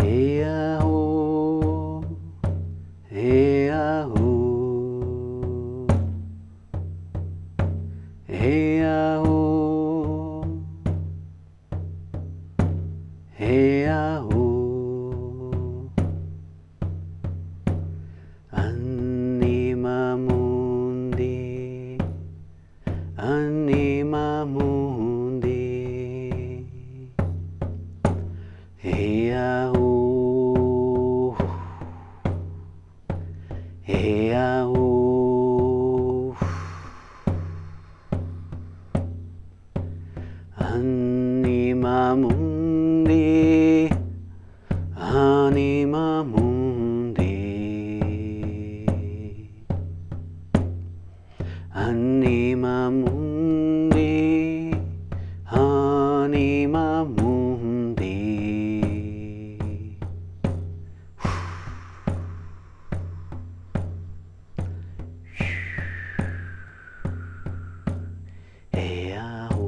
Eahu, Eahu, Eahu, Eahu, Anima Mundi, Anima Mundi, Eahu, Eahu, Anima Mundi, Anima Mundi, Anima Mundi, Anima Mundi. Eahu,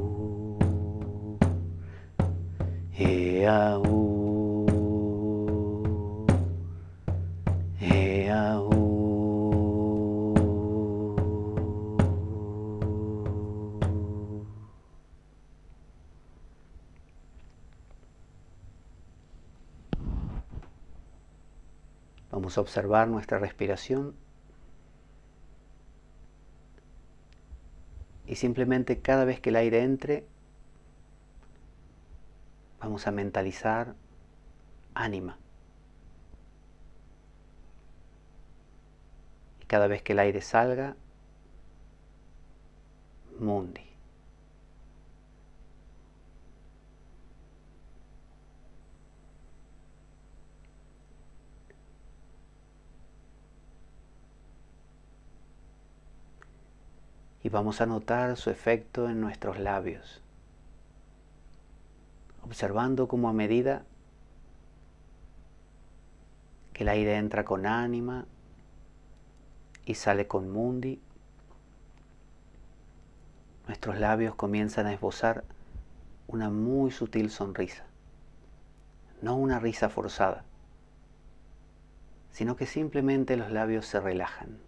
Eahu, Eahu. Vamos a observar nuestra respiración y simplemente cada vez que el aire entre, vamos a mentalizar ánima. Y cada vez que el aire salga, mundi. Y vamos a notar su efecto en nuestros labios, observando cómo a medida que el aire entra con ánima y sale con mundi, nuestros labios comienzan a esbozar una muy sutil sonrisa, no una risa forzada, sino que simplemente los labios se relajan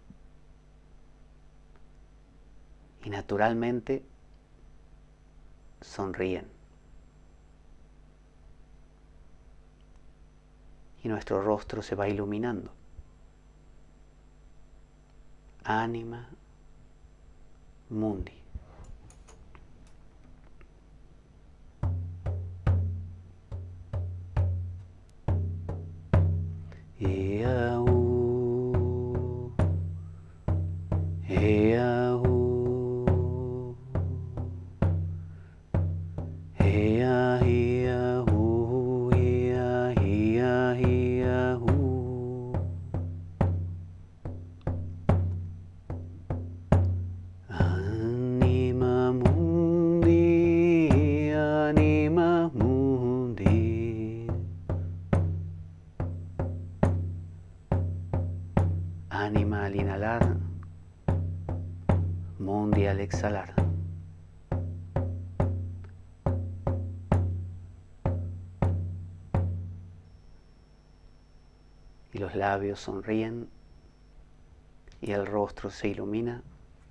y naturalmente sonríen. Y nuestro rostro se va iluminando. Anima Mundi. Eahu, Eahu, Ea, Eahu, Ea, Ea, Eahu. Anima Mundi, Anima Mundi. Anima al inhalar, Mundi al exhalar. Y los labios sonríen y el rostro se ilumina.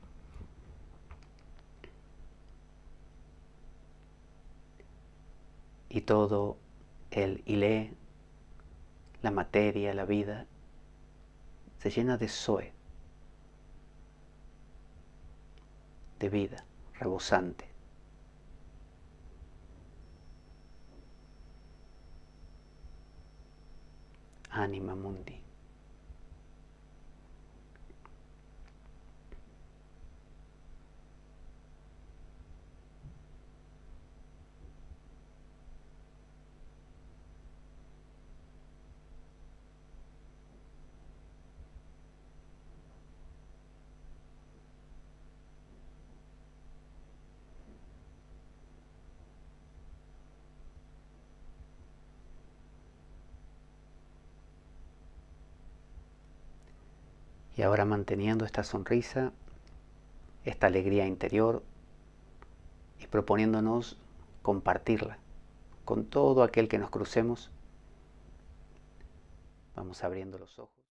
Y todo el ilé, la materia, la vida, se llena de Zoe, de vida rebosante. Anima Mundi. Y ahora manteniendo esta sonrisa, esta alegría interior y proponiéndonos compartirla con todo aquel que nos crucemos, Vamos abriendo los ojos.